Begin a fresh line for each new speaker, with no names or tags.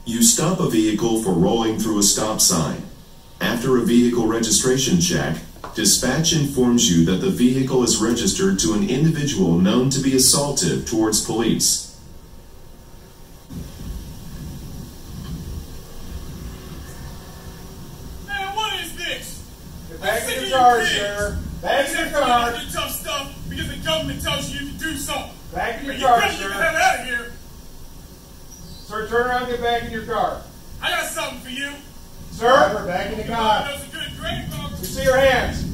You stop a vehicle for rolling through a stop sign. After a vehicle registration check, dispatch informs you that the vehicle is registered to an individual known to be assaultive towards police.
Man, what is this?
Get back in your car, sir. Back in your car.
You tough stuff because the government tells you to do something.
Back in your
You
car,
better get the
sir.
hell out of here.
Sir, turn around and get back in your car.
I got something for you.
Sir, back in the car.
That's a good grade, folks.
We see your hands.